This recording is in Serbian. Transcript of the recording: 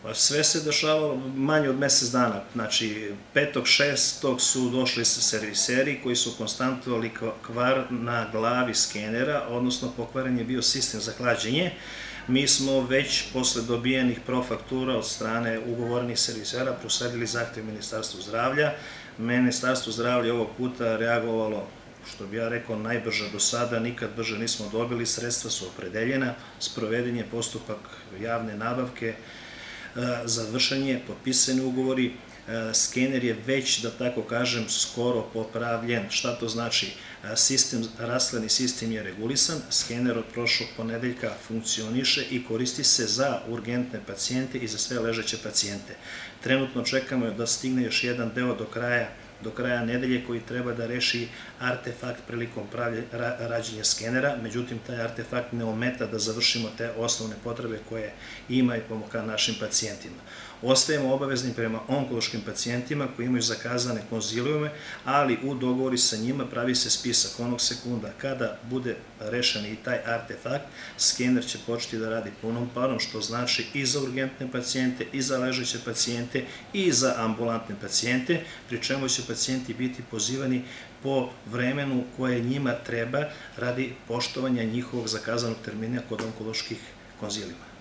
Sve se dešavalo manje od mesec dana, znači 5.6. su došli serviseri koji su konstatovali kvar na glavi skenera, odnosno pokvaren je bio sistem za hlađenje. Mi smo već posle dobijenih profaktura od strane ugovornih servisera prosledili zahtev Ministarstvu zdravlja. Ministarstvo zdravlja ovog puta reagovalo, što bi ja rekao, najbrže do sada, nikad brže nismo dobili, sredstva su opredeljena, sproveden je postupak javne nabavke, završen je, potpisani ugovori, skener je već, da tako kažem, skoro popravljen. Šta to znači? Rastleni sistem je regulisan, skener od prošlog ponedeljka funkcioniše i koristi se za urgentne pacijente i za sve ležeće pacijente. Trenutno čekamo da stigne još jedan deo do kraja nedelje koji treba da reši artefakt prilikom rađenja skenera, međutim taj artefakt ne ometa da završimo te osnovne potrebe koje imaju ka našim pacijentima. Ostajemo obavezni prema onkološkim pacijentima koji imaju zakazane konzilijume, ali u dogovori sa njima pravi se spisak onog sekunda kada bude rešen i taj artefakt, skener će početi da radi punom parom, što znači i za urgentne pacijente, i za ležeće pacijente, i za ambulantne pacijente, pri čemu će pacijenti biti pozivani po vremenu koje njima treba radi poštovanja njihovog zakazanog termina kod onkoloških konzilija.